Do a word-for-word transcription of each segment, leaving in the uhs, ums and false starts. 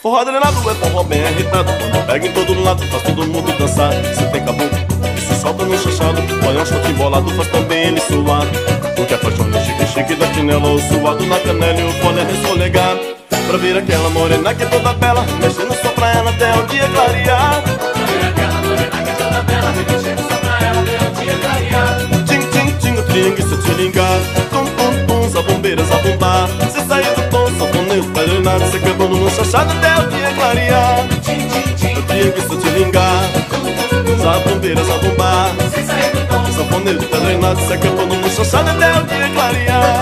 Forró drenado é forró bem arretado, quando pega em todo lado, faz todo mundo dançar. Se tem caboclo que se solta no chachado, olha um shot embolado, faz também ele suar. O que apaixona chique chique da chinela, o suado na canela e o fone é resfolegar. Pra ver aquela morena que é toda bela, mexendo só pra ela até o dia clarear. Pra ver aquela morena que é toda bela, mexendo só pra ela até o dia clarear. Tim, tim, tim, o tringue, se tilingar. Tum, tum, tum, zabombeiras a bombar. Se sair do tom, sanfoneiro pra drenar, se quebrando no chachado até o dia clarear. Tim, tim, tim, O tringue, se tilingar. Zabombeiras a bombar. se sair do tom, Sanfoneiro tá drenado, se quebrando no chachado até o dia clarear.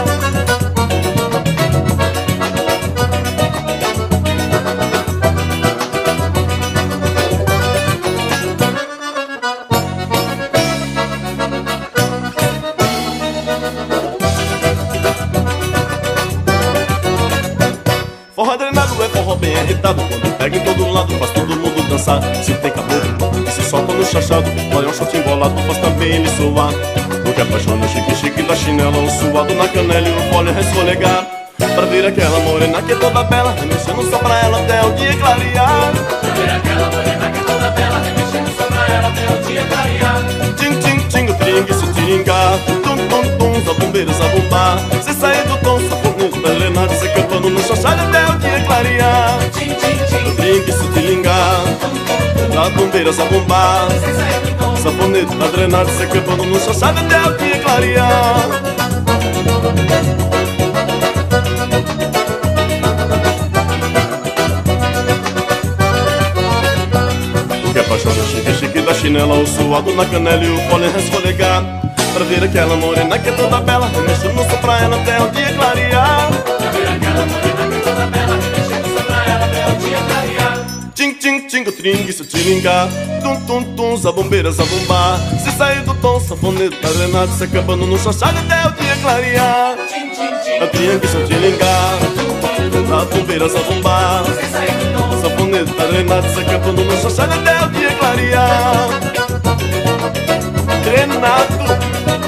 Forró drenado é forró bem arretado, quando pega em todo lado, faz todo mundo dançar. Se tem caboclo que se solta no chachado, olha um shot embolado, faz também ele soar. O que apaixona o chique chique da chinela, um suado na canela e o fole resfolegar. Pra ver aquela morena que é toda bela, remexendo só pra ela até o dia clarear. pra ver aquela morena que é toda bela, remexendo só pra ela até o dia clarear. Tim, tim, tim, o tringue, se tiringar. Tum, tum, tum, zabombeiras a bombar. Se sair do tom, sanfoneiro tá drenado, se cantando no chachado até o dia clarear. Tim, tim, tim, O tringue, se tilingar. Zabombeiras a bombar. se sair do tom, Sanfoneiro tá drenado, se quebrando no chachado até o dia clarear. O que apaixona o chique chique da chinela, o suado na canela e o fole resfolegar. Pra ver aquela morena que é toda bela, remexendo só pra ela até o dia clarear. pra ver aquela morena que é toda bela, remexendo só pra ela até o dia clarear. Tim, tim, tim, o tringue, se tilingar. Tum, tum, tum, zabombeiras a bombar. Se sair do tom, sanfoneiro tá drenado, se acabando no chachado até o dia clarear. Tim, tim, tim, O tringue, se tilingar. Zabombeiras a bombar. se sair do tom, Sanfoneiro tá drenado, se acabando no chachado até o dia clarear. Drenado.